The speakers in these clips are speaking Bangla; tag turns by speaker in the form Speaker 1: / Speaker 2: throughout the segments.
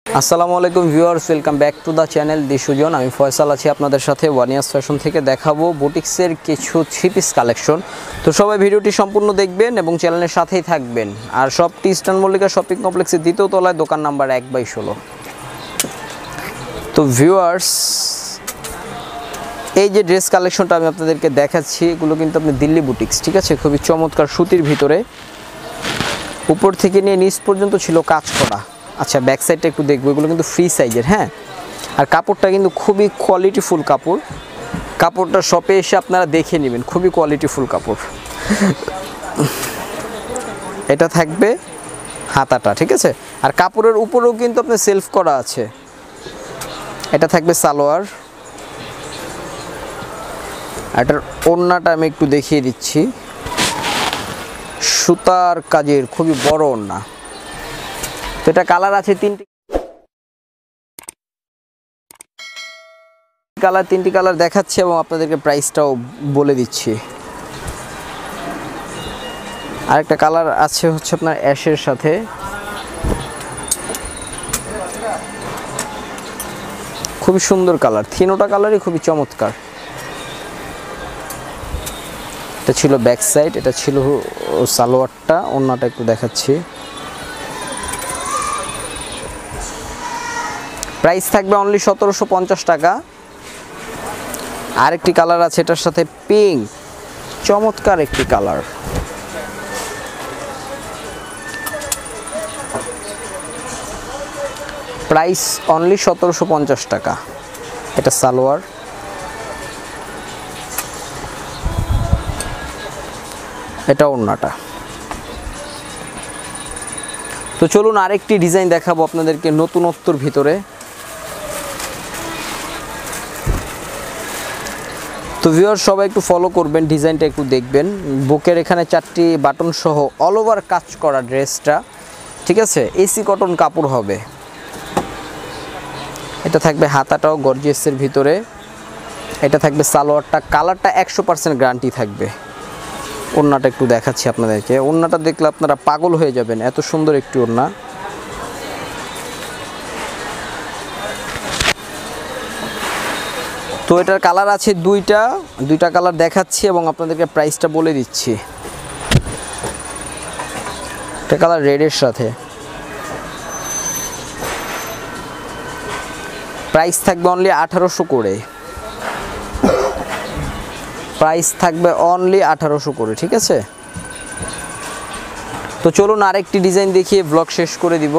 Speaker 1: আসসালামু আলাইকুম viewers, welcome back to the channel the Sujan. আমি ফয়সাল আছি আপনাদের সাথে ওয়ানিয়াস ফ্যাশন থেকে। দেখাবো বুটিক্সের কিছু থ্রি পিস কালেকশন। তো সবাই ভিডিওটি সম্পূর্ণ দেখবেন এবং চ্যানেলের সাথেই থাকবেন। আর শপটি ইস্টার্ন মল্লিকা শপিং কমপ্লেক্সের দ্বিতীয় তলায়, দোকান নাম্বার 1/16। তো ভিউয়ার্স, এই যে ড্রেস কালেকশনটা আমি আপনাদেরকে দেখাচ্ছি, এগুলো কিন্তু আপনি দিল্লি বুটিক্স, ঠিক আছে? খুবই চমৎকার সুতির ভিতরে, উপর থেকে নিয়ে নিচ পর্যন্ত ছিল কাজ করা। আচ্ছা, ব্যাক সাইডটা একটু দেখবো। এগুলো কিন্তু ফ্রি সাইজের, হ্যাঁ। আর কাপড়টা কিন্তু খুবই কোয়ালিটিফুল কাপড়। কাপড়টা শপে এসে আপনারা দেখে নেবেন, খুবই কোয়ালিটিফুল কাপড়। এটা থাকবে হাতাটা, ঠিক আছে? আর কাপড়ের উপরেও কিন্তু আপনার সেলফ করা আছে। এটা থাকবে সালোয়ার। এটার ওড়নাটা আমি একটু দেখিয়ে দিচ্ছি। সুতার কাজের খুবই বড় ওড়না। তো এটা কালার আছে তিনটি কালার দেখাচ্ছি এবং আপনাদেরকে প্রাইসটাও বলে দিচ্ছি। আরেকটা কালার আছে হচ্ছে আপনার অ্যাশের সাথে। খুবই সুন্দর কালার, তিনোটা কালারই খুবই চমৎকার। এটা ছিল ব্যাক সাইড, এটা ছিল সালোয়ারটা। ওড়নাটা একটু দেখাচ্ছি। প্রাইস থাকবে অনলি 1750 টাকা। আরেকটি কালার আছে এটার সাথে, পিঙ্ক, চমৎকার একটি কালার। প্রাইস অনলি 1750 টাকা। এটা সালোয়ার। এটা ওড়নাটা। তো চলুন আরেকটি ডিজাইন দেখাবো আপনাদেরকে নতুনত্বর ভিতরে। তো ভিউয়ার সবাই একটু ফলো করবেন, ডিজাইনটা একটু দেখবেন। বুকের এখানে 4টি বাটন সহ অল ওভার কাজ করা ড্রেসটা, ঠিক আছে? এসি কটন কাপড় হবে। এটা থাকবে হাতাটাও গর্জিয়াসের ভিতরে। এটা থাকবে সালোয়ারটা। কালারটা 100% গ্যারান্টি থাকবে। ওড়নাটা একটু দেখাচ্ছি আপনাদেরকে। ওড়নাটা দেখলে আপনারা পাগল হয়ে যাবেন, এত সুন্দর একটি ওড়না। তো এটার কালার আছে দুইটা কালার দেখাচ্ছি এবং আপনাদেরকে প্রাইসটা বলে দিচ্ছি। এটা কালার রেডের সাথে। প্রাইস থাকবে অনলি 1800 করে। প্রাইস থাকবে অনলি 1800 করে, ঠিক আছে? তো চলুন আরেকটি ডিজাইন দেখিয়ে ব্লগ শেষ করে দিব।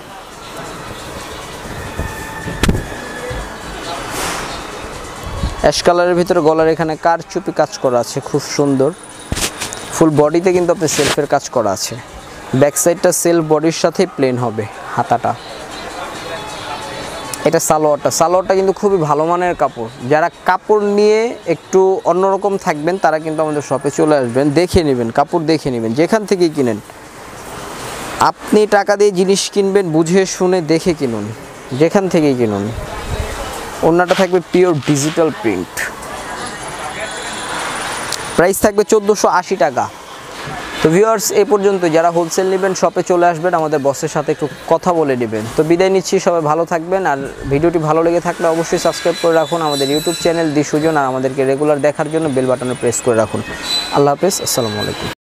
Speaker 1: অ্যাশ কালারের ভিতরে গলার এখানে কারচুপি কাজ করা আছে, খুব সুন্দর। ফুল বডিতে কিন্তু আপনার সেলফের কাজ করা আছে। ব্যাক সাইডটা সেলফ বডির সাথে প্লেন হবে হাতাটা। এটা সালোয়ারটা কিন্তু খুবই ভালো মানের কাপড়। যারা কাপড় নিয়ে একটু অন্যরকম থাকবেন তারা কিন্তু আমাদের শপে চলে আসবেন, দেখে নেবেন, কাপড় দেখে নেবেন। যেখান থেকেই কিনেন, আপনি টাকা দিয়ে জিনিস কিনবেন, বুঝে শুনে দেখে কিনুন, যেখান থেকেই কিনুন। ওড়নাটা থাকবে পিওর ডিজিটাল প্রিন্ট। প্রাইস থাকবে 1480 টাকা। তো ভিউয়ার্স, এই পর্যন্ত। যারা হোলসেল নেবেন শপে চলে আসবেন, আমাদের বসের সাথে একটু কথা বলে নেবেন। তো বিদায় নিচ্ছি, সবাই ভালো থাকবেন। আর ভিডিওটি ভালো লেগে থাকলে অবশ্যই সাবস্ক্রাইব করে রাখুন আমাদের ইউটিউব চ্যানেল দি সুজন। আর আমাদেরকে রেগুলার দেখার জন্য বেল বাটনে প্রেস করে রাখুন। আল্লাহ হাফেজ, আসসালামু আলাইকুম।